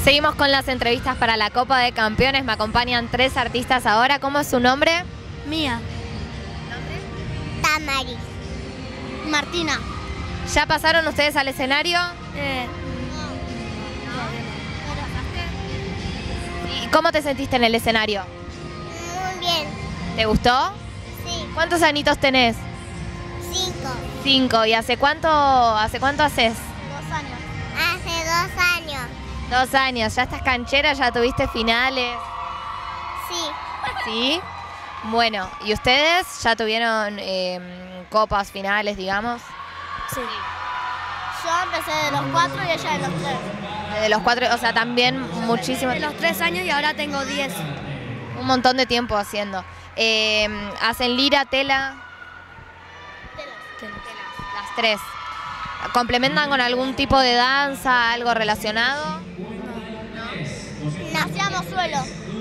Seguimos con las entrevistas para la Copa de Campeones. Me acompañan 3 artistas ahora. ¿Cómo es su nombre? Mía. Tamari. Martina. ¿Ya pasaron ustedes al escenario? ¿Y cómo te sentiste en el escenario? Muy bien. ¿Te gustó? Sí. ¿Cuántos añitos tenés? 5. 5. ¿Y hace cuánto haces? 2 años. Hace 2 años. 2 años. ¿Ya estás canchera? ¿Ya tuviste finales? Sí. ¿Sí? Bueno, ¿y ustedes ya tuvieron copas, finales, digamos? Sí. Yo empecé de los 4 y ella de los 3. De los 4, o sea, también muchísimo De los 3 años y ahora tengo 10. Un montón de tiempo haciendo. ¿Hacen lira, tela? Telas. Las 3. ¿Complementan con algún tipo de danza, algo relacionado? Hacíamos suelo.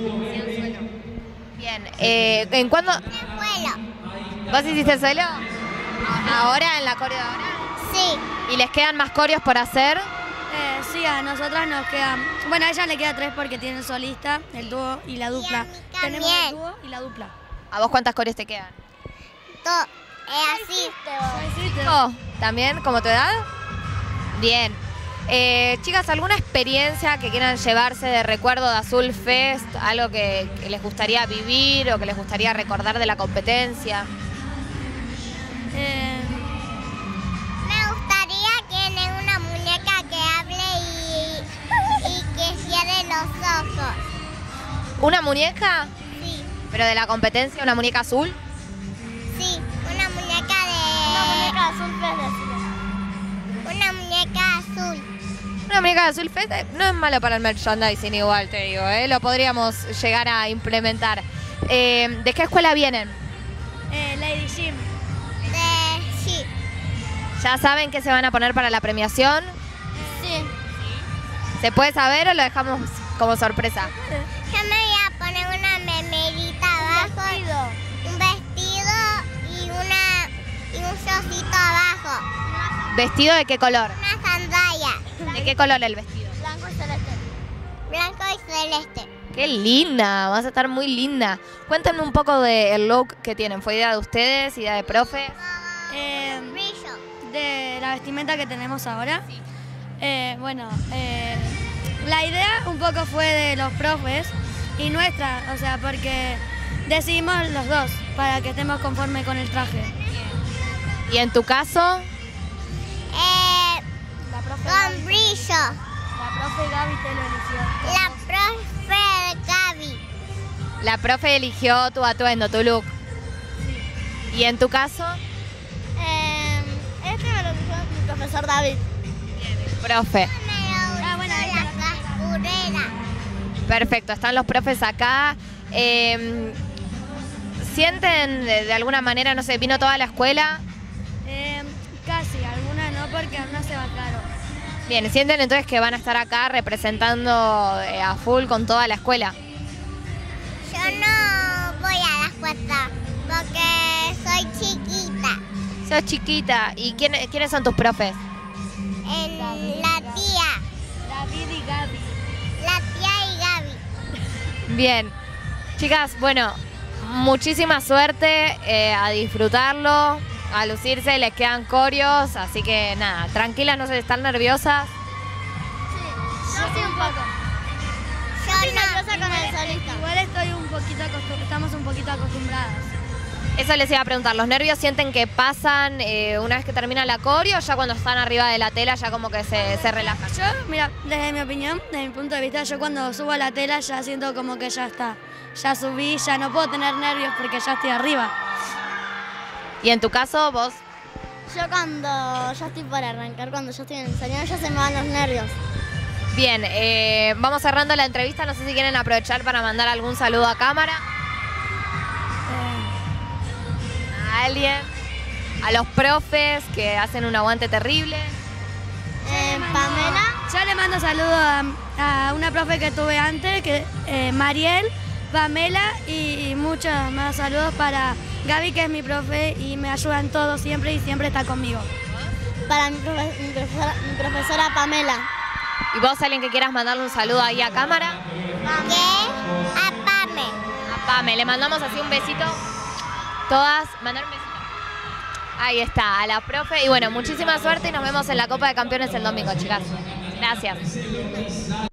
Bien. ¿En cuándo? Suelo. ¿Vos hiciste suelo? ¿Ahora, en la coreo de ahora? Sí. ¿Y les quedan más coreos por hacer? Sí, a nosotras nos quedan... Bueno, a ella le queda 3 porque tiene el solista, el dúo y la dupla. mí Tenemos también. el dúo y la dupla. ¿A vos cuántas coreos te quedan? Así. Oh, ¿también? ¿Como tu edad? Bien. Chicas, ¿alguna experiencia que quieran llevarse de recuerdo de Azul Fest? ¿Algo que les gustaría vivir o que les gustaría recordar de la competencia? Me gustaría que tenga una muñeca que hable y que cierre los ojos. ¿Una muñeca? Sí. ¿Pero de la competencia? ¿Una muñeca azul? Sí. Una muñeca azul Una muñeca azul. Una muñeca de Azul Fest no es malo para el merchandising igual, te digo, Lo podríamos llegar a implementar. ¿De qué escuela vienen? Lady Jim. Sí. ¿Ya saben qué se van a poner para la premiación? Sí. ¿Se puede saber o lo dejamos como sorpresa? Yo me voy a poner una memerita abajo, un vestido y un shortcito abajo. ¿Vestido de qué color? Una sandalia. ¿De qué color el vestido? Blanco y celeste. Blanco y celeste. ¡Qué linda! Vas a estar muy linda. Cuéntenme un poco del look que tienen. ¿Fue idea de ustedes? ¿Idea de profe? Brillo. De la vestimenta que tenemos ahora. Sí. La idea un poco fue de los profes y nuestra, o sea, porque decidimos los dos para que estemos conformes con el traje. ¿Y en tu caso? La profe Con brillo. La profe Gaby te lo eligió. La profe Gaby. La profe eligió tu atuendo, tu look. Sí. ¿Y en tu caso? Este me lo eligió mi profesor David. Profe. Bueno, la cascurera. Perfecto, están los profes acá. ¿Sienten de alguna manera, no sé, vino toda la escuela? Casi, algunas no porque algunas se bancaron. Bien, ¿sienten entonces que van a estar acá representando a full con toda la escuela? Yo no voy a la escuela porque soy chiquita. Sos chiquita. ¿Y quiénes son tus profes? La tía. David y Gaby. La tía y Gaby. Bien. Chicas, bueno, muchísima suerte, a disfrutarlo, a lucirse, les quedan coreos, así que nada, tranquilas, no se están nerviosas. Sí, yo sí un poco. Yo Estoy no. nerviosa con el solista. Igual estamos un poquito acostumbradas. Eso les iba a preguntar, ¿los nervios sienten que pasan una vez que termina la coreo o ya cuando están arriba de la tela ya como que se relajan? Yo, mira, desde mi opinión, desde mi punto de vista, yo cuando subo a la tela ya siento como que ya está. Ya subí, ya no puedo tener nervios porque ya estoy arriba. ¿Y en tu caso, vos? Yo cuando ya estoy para arrancar, cuando yo estoy en el ensayo, ya se me van los nervios. Bien, vamos cerrando la entrevista, no sé si quieren aprovechar para mandar algún saludo a cámara. ¿A alguien? ¿A los profes que hacen un aguante terrible? Pamela. Yo le mando saludos a una profe que tuve antes, Mariel, Pamela y muchos más saludos para Gaby, que es mi profe y me ayuda en todo siempre y siempre está conmigo. Para mi profesora Pamela. ¿Y vos, alguien que quieras mandarle un saludo ahí a cámara? ¿Qué? A Pame. A Pame, le mandamos así un besito. Todas, mandar un besito. Ahí está, a la profe. Y bueno, muchísima suerte y nos vemos en la Copa de Campeones el domingo, chicas. Gracias.